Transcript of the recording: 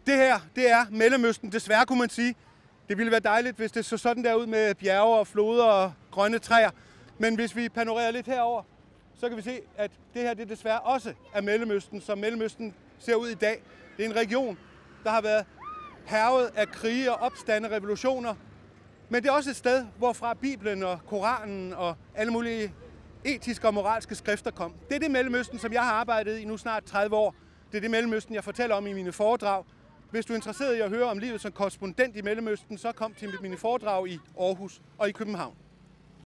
Det her, det er Mellemøsten, desværre kunne man sige. Det ville være dejligt, hvis det så sådan der ud med bjerge og floder og grønne træer. Men hvis vi panorerer lidt herover, så kan vi se, at det her det desværre også er Mellemøsten, som Mellemøsten ser ud i dag. Det er en region, der har været hærget af krige og opstande, revolutioner. Men det er også et sted, hvorfra Bibelen og Koranen og alle mulige etiske og moralske skrifter kom. Det er det Mellemøsten, som jeg har arbejdet i nu snart 30 år. Det er det Mellemøsten, jeg fortæller om i mine foredrag. Hvis du er interesseret i at høre om livet som korrespondent i Mellemøsten, så kom til mine foredrag i Aarhus og i København.